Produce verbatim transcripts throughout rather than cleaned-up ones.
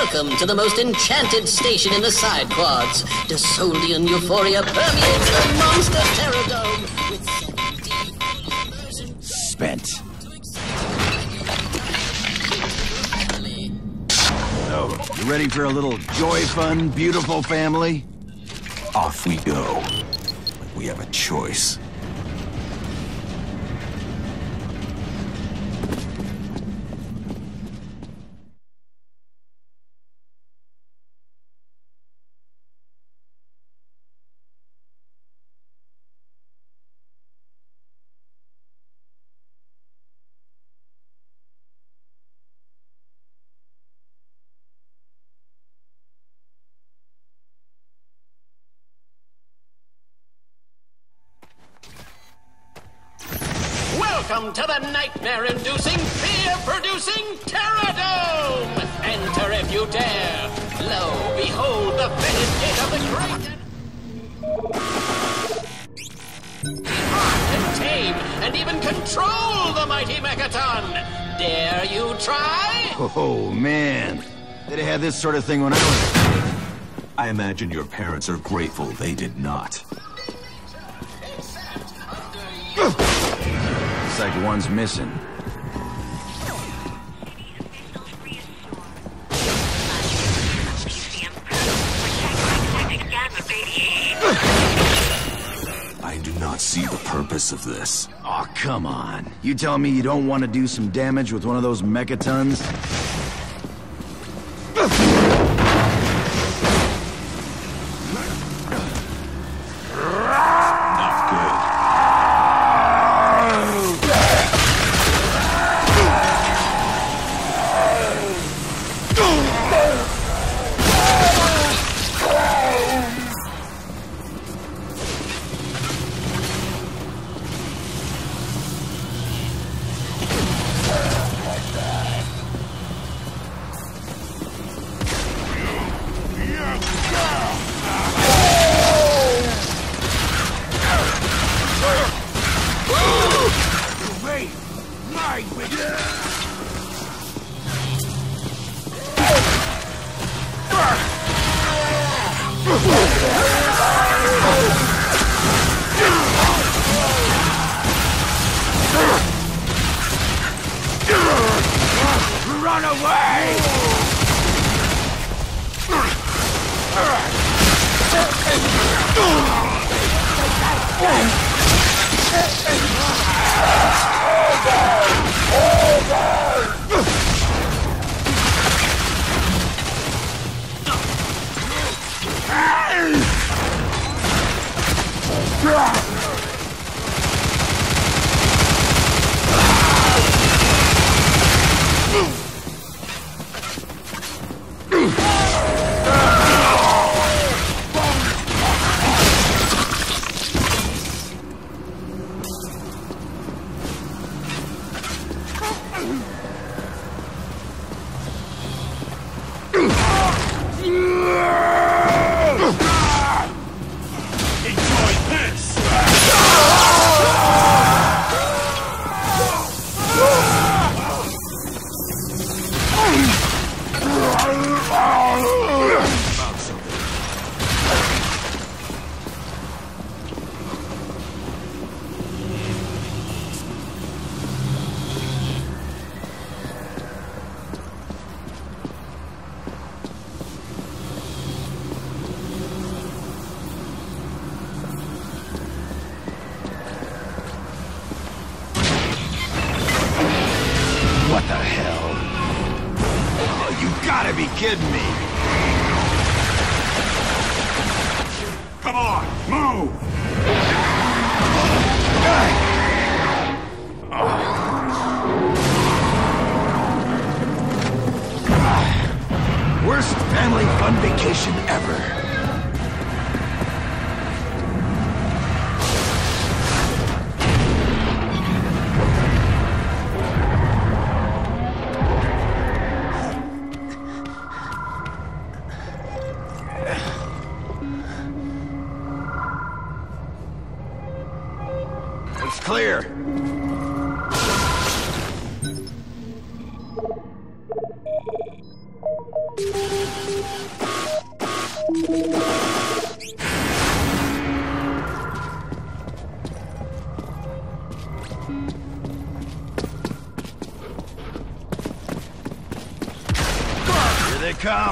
Welcome to the most enchanted station in the side quads. Desoldian euphoria permeates the monster Terradome with seven D Spent. So, you ready for a little joy fun, beautiful family? Off we go. Like we have a choice. Welcome to the nightmare-inducing, fear-producing Terradome! Enter if you dare! Lo, behold the fetid gate of the great! Hunt and tame, and even control the mighty Mechaton! Dare you try? Oh, man. They'd have had this sort of thing when I was... I imagine your parents are grateful they did not. Looks like one's missing. I do not see the purpose of this. Oh, come on. You telling me you don't want to do some damage with one of those Mechatons? Run away! What the hell? Oh, you gotta be kidding me! Come on, move! Worst family fun vacation ever. It's clear. Here they come.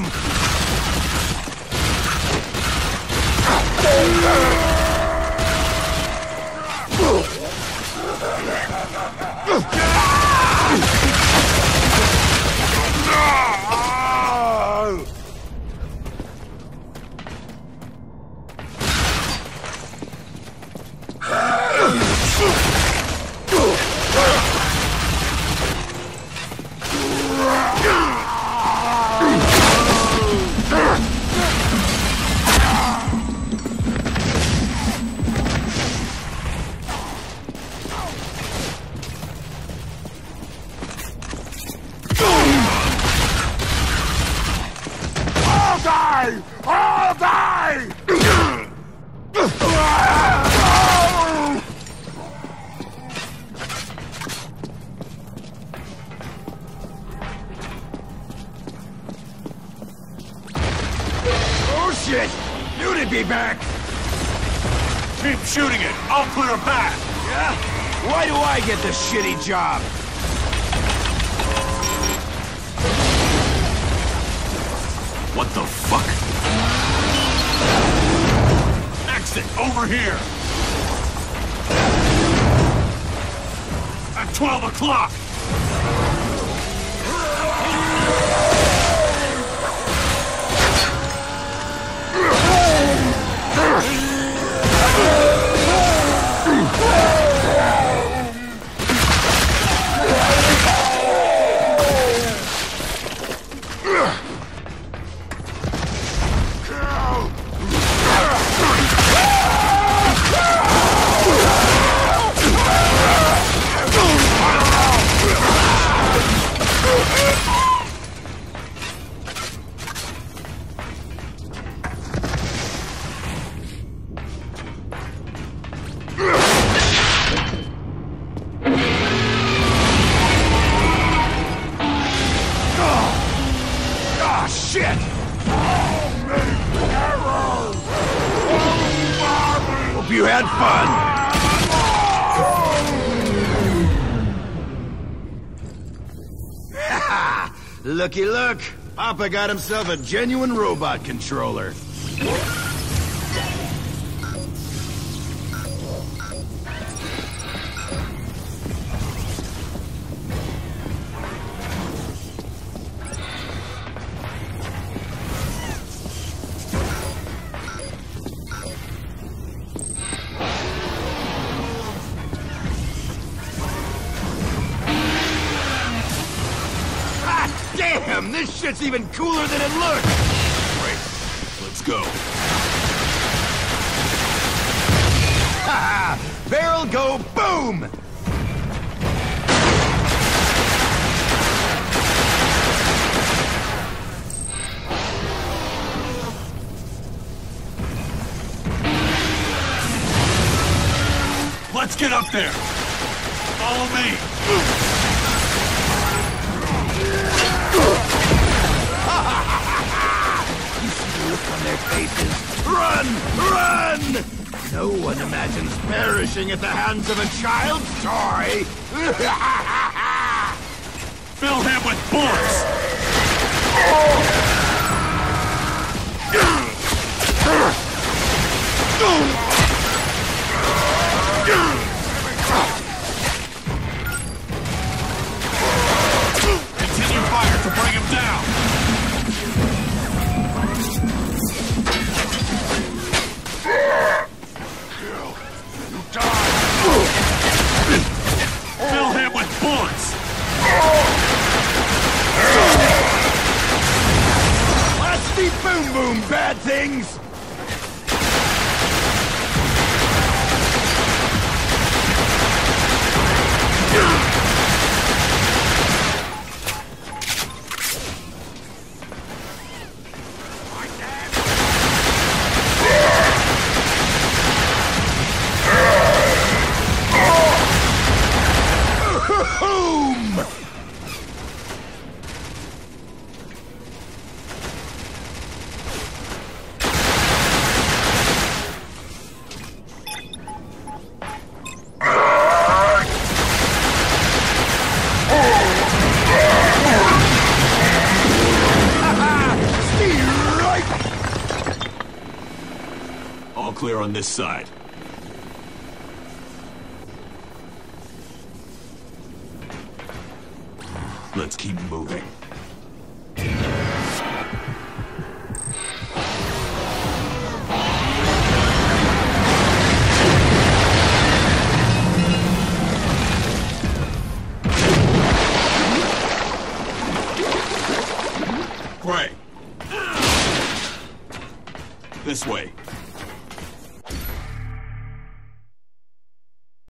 I'll die! I'll die! Oh shit! You'd be back! Keep shooting it! I'll clear a path! Yeah? Why do I get this shitty job? What the fuck? Exit over here! At twelve o'clock! Hope you had fun! Haha! Looky look! Papa got himself a genuine robot controller. Damn, this shit's even cooler than it looks! Right. Let's go. Haha! Barrel go boom! Let's get up there! Follow me! You see the look on their faces? Run! Run! No one imagines perishing at the hands of a child's toy! Fill him with bullets! Continue fire to bring him down! Fill him with bullets! Let's be boom boom, bad things! clear on this side. Let's keep moving. Gray. This way.